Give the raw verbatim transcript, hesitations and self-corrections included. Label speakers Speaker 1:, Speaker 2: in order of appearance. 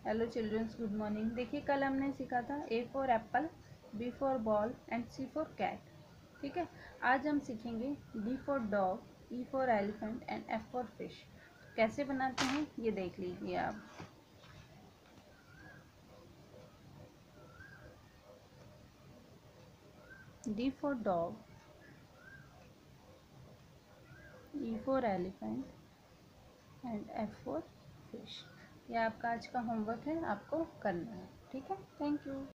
Speaker 1: Hello children's, good morning. देखिए कल हमने सीखा था A for apple, B for ball and C for cat. ठीक है, आज हम सीखेंगे D for dog, E for elephant and F for fish. कैसे बनाते हैं ये देख लीजिए आप। D for dog, E for elephant and F for fish. ये आपका आज का होमवर्क है, आपको करना है। ठीक है, थैंक यू।